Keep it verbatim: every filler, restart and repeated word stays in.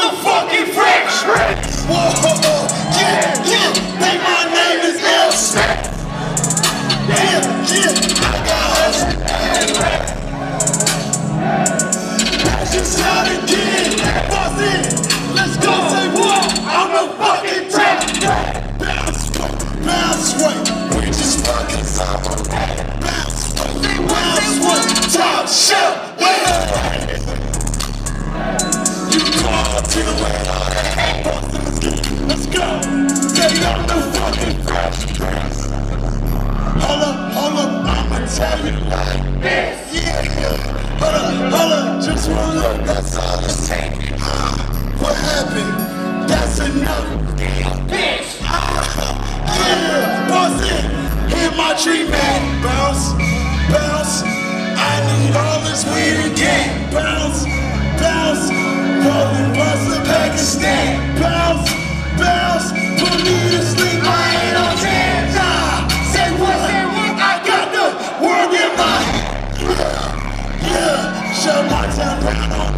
the fucking French. Whoa, yeah, yeah, think my name is L. Smack. Yeah, yeah, I got hustle and rap. That's just how it did. Bust it, let's go. Say what? I'm the fucking trap. Bounce, bounce, way. We just fucking sound. Bounce, bounce, way. Top shelf. You call to the way. Let's go. Say I'm the fucking crash. Hold up, hold up, I'ma tell you like this. Yeah, hold up, hold up, just one look, that's all it's taking. Uh, what happened? That's enough. Bitch. Uh, yeah, boss it. Hit my tree, man. Bounce, bounce. I need all this weed again. Bounce, bounce. Rolling bust the Pakistan. Bounce, bounce. Put me to sleep. I ain't on ten. Nah. Say what? I got the world in my hand. Yeah, yeah. Shut my town down on